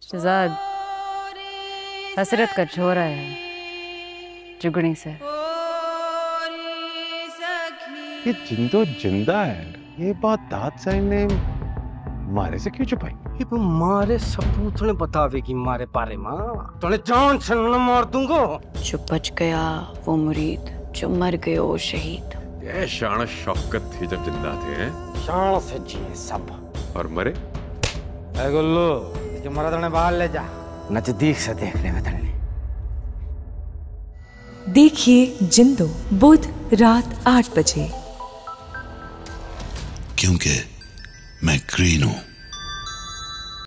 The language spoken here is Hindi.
शहजाद हसरत का छोरा है जुगनी से। ये जिंदो जिंदा है, ये बात दाद साहब ने मारे से क्यों छुपाई? ये मारे सबूत ने बतावे कि मारे पारे माँ तोने जान से न मार दूंगा। जो बच गया वो मुरीद, जो मर गया वो शहीद। ये शान शौकत थी जब जिंदा थे, शान से जी सब और मरे। ऐ गुल्लू कि मरा तोने बाहर ले जा, नजदीक से देख ले मैं। देखिए जिंदो बुध रात 8 बजे। क्योंकि मैं ग्रीन हूं।